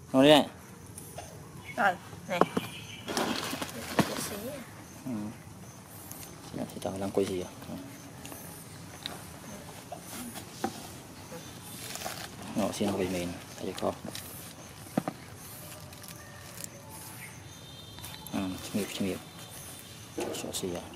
Nó đây này. Rồi, này. Thì tao làm quay gì à? Nó xin về mình thấy có. Chimip. Cho xì à.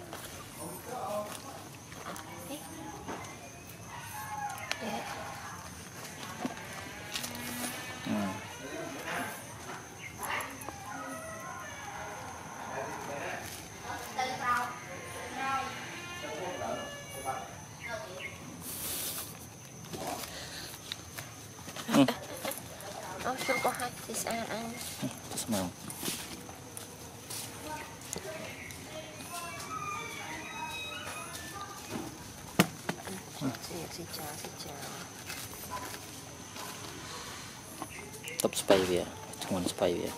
Không có hai thì sao ăn? Terus mau. Xin chào. Top spy dia, cuman spy dia.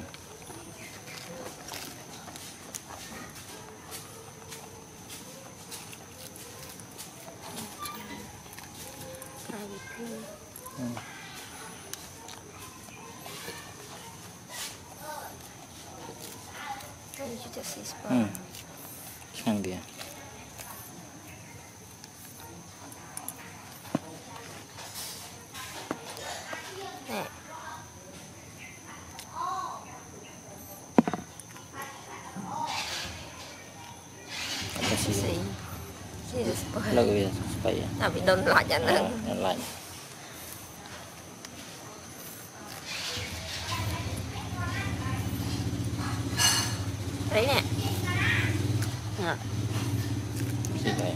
Senang dia. Nè. Apa sih? Spy. Lagu ya, spy ya. Bị đông lại cho nên. Lạnh. Đấy nè. Gì vậy?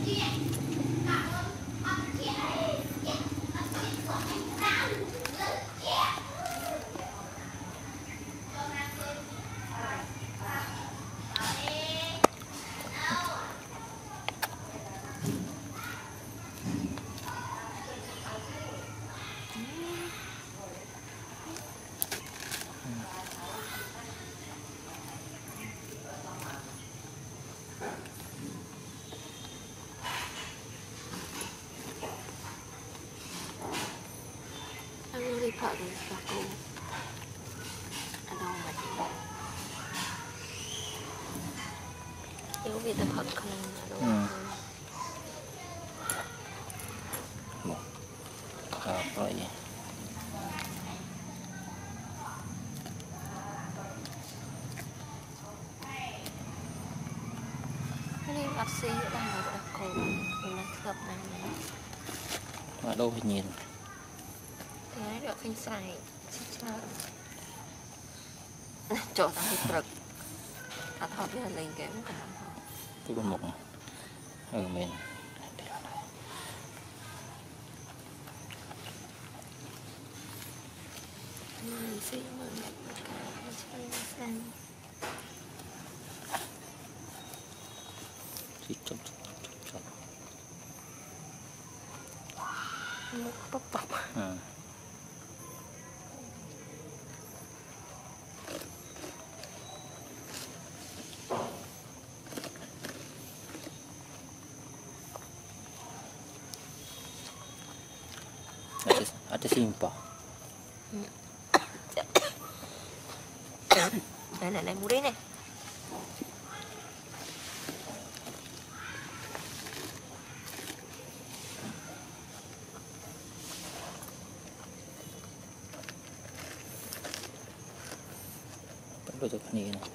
Đi phật cho cô ở đâu mà yếu vì tập phật không ở đâu Rồi. cái đi bác sĩ đang ở đặc cô mình gặp này Ở đâu thì nhìn. Thế được khinh xài chỗ ta bị trật ta thọt đi là lên kém cả Cái con mộng mình xí mà đẹp cả xanh chụp bốc bọc ada simpah. Này mua đấy này. Bắt được này này.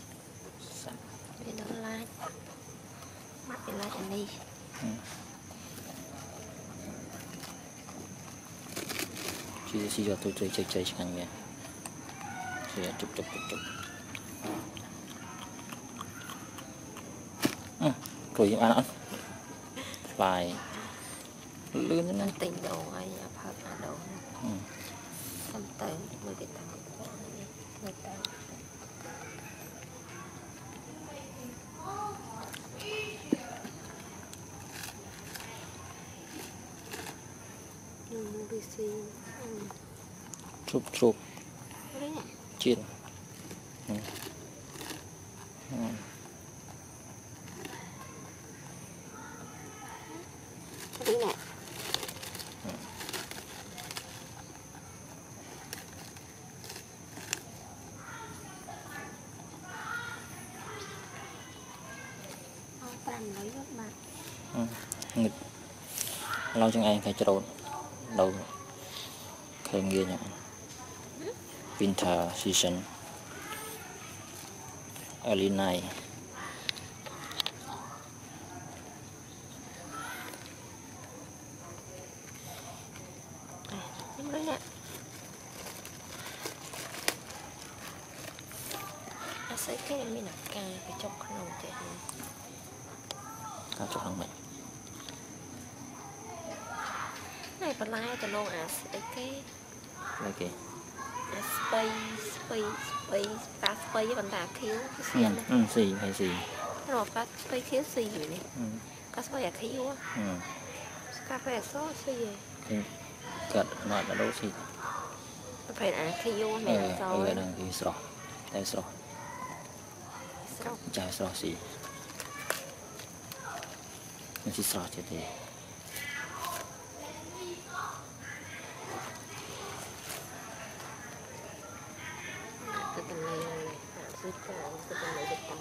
Để nó lại. Mắt để lại anh đi. Chỉ cho tôi chơi chẳng nghe. Thì chụp. Rồi ăn fly lươn thế này tình đầu ai phật ở đầu tâm tới mới cái tao người ta chụp chiên đấy nè. nghịch lâu chân anh phải trộn đầu khơi nghe nhỉ winter season early night đấy nè sẽ cái mình là cài cái chọc khăn thế cao cho thằng mình này còn lại cho nó cái ok space với bàn đạp khiếu xì hay xì nó phát space khiếu xì vậy nè có space khiếu á cà phê sốt xì vậy gật nọ là đâu xì phải khiếu mẹ rồi đang khi sọ đây sọ trái sọ xì nó chỉ sọ chứ thì cái tầm này cái tầm này được tầm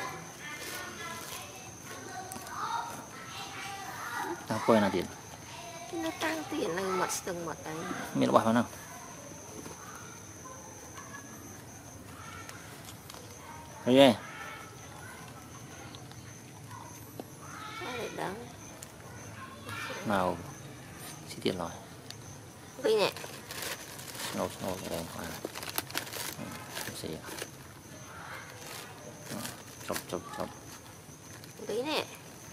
tao quên là tiền nó tăng tiền này mật từng mật đấy miễn bỏ vào nào rồi yeah. Nào chi tiết rồi đi nè snow đây mà gì chọc đi nè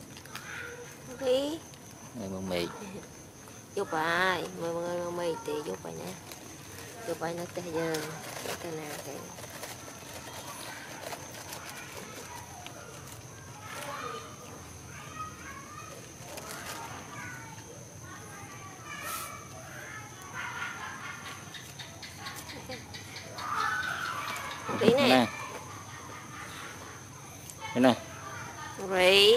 đi người mơ mì giúp bài mơ mì thì giúp bài nè giúp bài nó tới giờ cái nào cái đi nè đây này rồi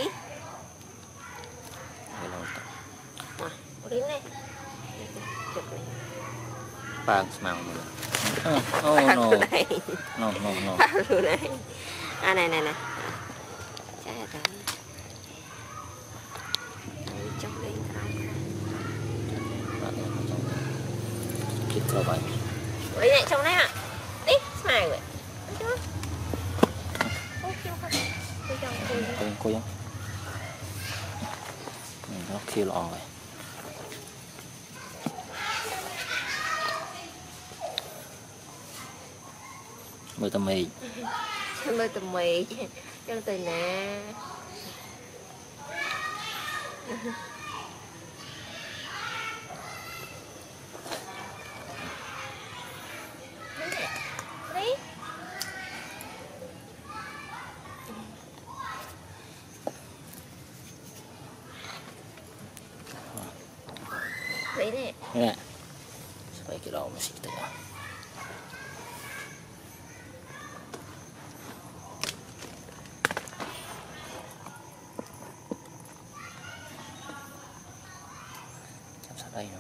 đi nè chụp này bang màu oh no no này à này trái là trong đây kịp rồi vậy đấy này trong này ạ đi smile vậy cô nhá nó kêu lò vậy mười tầm mì trong từ nè đấy nè supaya kita masih kita ya chăm sóc đây rồi